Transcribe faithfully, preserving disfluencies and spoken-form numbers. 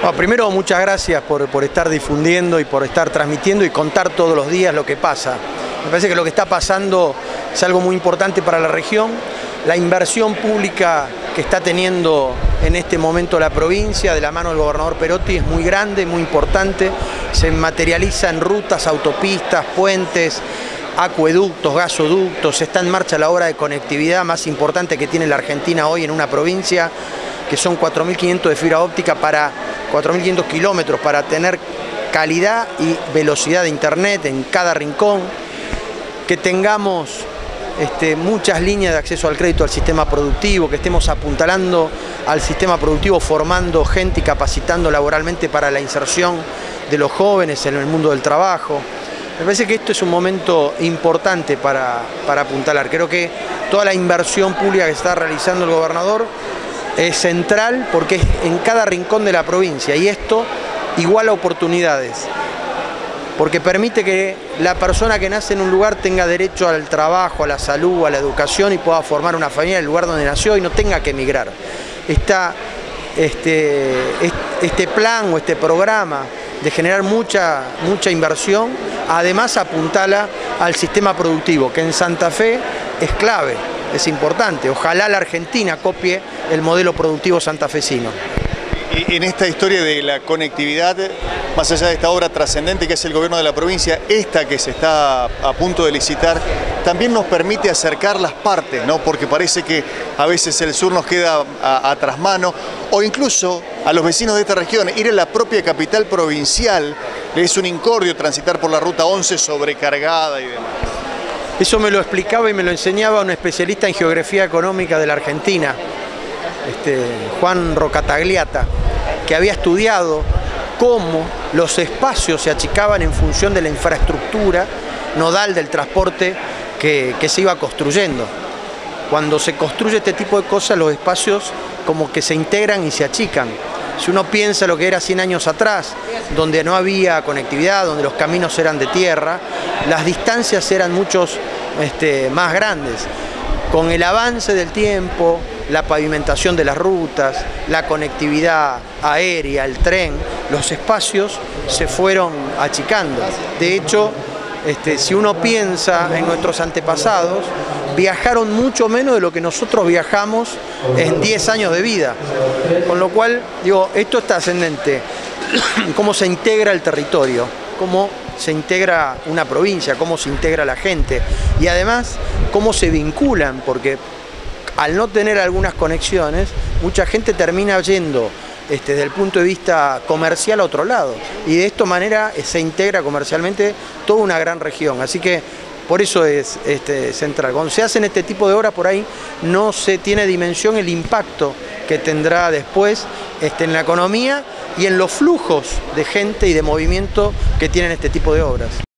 Bueno, primero, muchas gracias por, por estar difundiendo y por estar transmitiendo y contar todos los días lo que pasa. Me parece que lo que está pasando es algo muy importante para la región. La inversión pública que está teniendo en este momento la provincia de la mano del gobernador Perotti es muy grande, muy importante. Se materializa en rutas, autopistas, puentes, acueductos, gasoductos. Está en marcha la obra de conectividad más importante que tiene la Argentina hoy en una provincia, que son cuatro mil quinientos de fibra óptica para cuatro mil quinientos kilómetros para tener calidad y velocidad de internet en cada rincón. Que tengamos este, muchas líneas de acceso al crédito al sistema productivo, que estemos apuntalando al sistema productivo, formando gente y capacitando laboralmente para la inserción de los jóvenes en el mundo del trabajo. Me parece que esto es un momento importante para, para apuntalar. Creo que toda la inversión pública que está realizando el gobernador es central porque es en cada rincón de la provincia, y esto iguala oportunidades, porque permite que la persona que nace en un lugar tenga derecho al trabajo, a la salud, a la educación, y pueda formar una familia en el lugar donde nació y no tenga que emigrar. Está este, este plan o este programa de generar mucha, mucha inversión, además apuntala al sistema productivo, que en Santa Fe es clave, es importante. Ojalá la Argentina copie el modelo productivo santafesino. Y en esta historia de la conectividad, más allá de esta obra trascendente que es el gobierno de la provincia, esta que se está a punto de licitar, también nos permite acercar las partes, ¿no? Porque parece que a veces el sur nos queda a, a trasmano, o incluso a los vecinos de esta región, ir a la propia capital provincial, es un incordio transitar por la ruta once sobrecargada y demás. Eso me lo explicaba y me lo enseñaba un especialista en geografía económica de la Argentina, este, Juan Rocatagliata, que había estudiado cómo los espacios se achicaban en función de la infraestructura nodal del transporte que, que se iba construyendo. Cuando se construye este tipo de cosas, los espacios como que se integran y se achican. Si uno piensa lo que era cien años atrás, donde no había conectividad, donde los caminos eran de tierra, las distancias eran muchos este, más grandes. Con el avance del tiempo, la pavimentación de las rutas, la conectividad aérea, el tren, los espacios se fueron achicando. De hecho, este, si uno piensa en nuestros antepasados, viajaron mucho menos de lo que nosotros viajamos en diez años de vida. Con lo cual, digo, esto es trascendente. Cómo se integra el territorio, cómo se integra una provincia, cómo se integra la gente, y además cómo se vinculan, porque al no tener algunas conexiones, mucha gente termina yendo este, desde el punto de vista comercial a otro lado, y de esta manera se integra comercialmente toda una gran región. Así que por eso es este, central. Cuando se hacen este tipo de obras, por ahí no se tiene dimensión el impacto que tendrá después este, en la economía y en los flujos de gente y de movimiento que tienen este tipo de obras.